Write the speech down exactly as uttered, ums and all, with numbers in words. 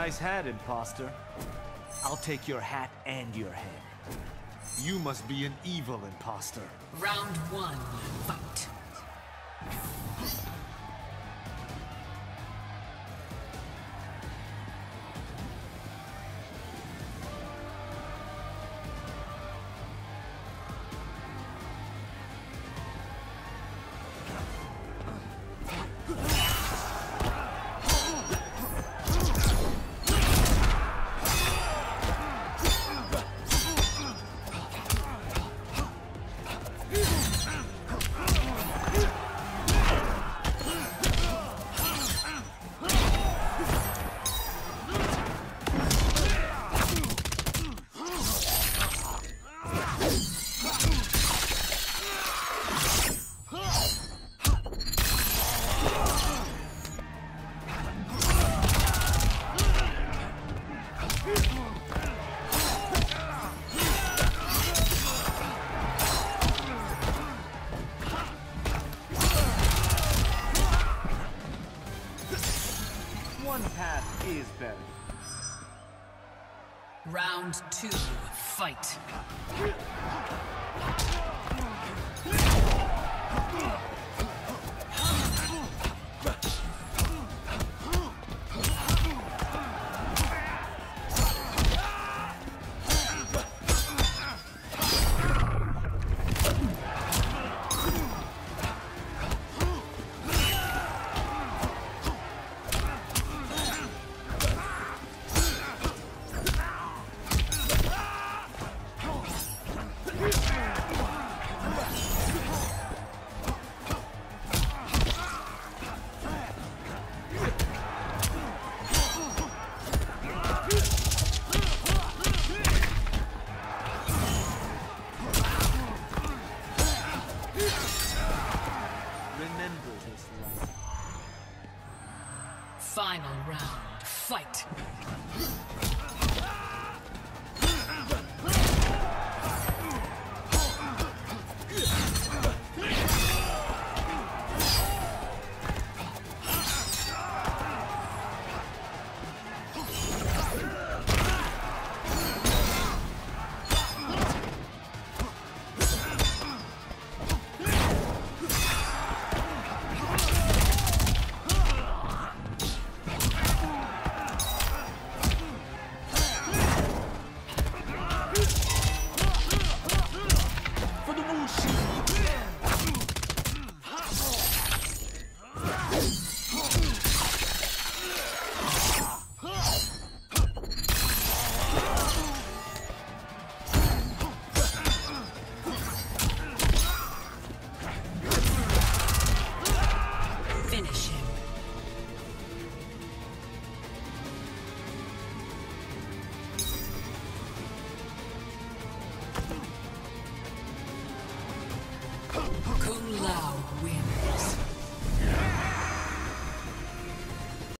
Nice hat, imposter. I'll take your hat and your head. You must be an evil imposter. Round one, fight. One path is better. Round two, fight. Remember this lesson. Final round, fight. Finish him. Kung Lao wins.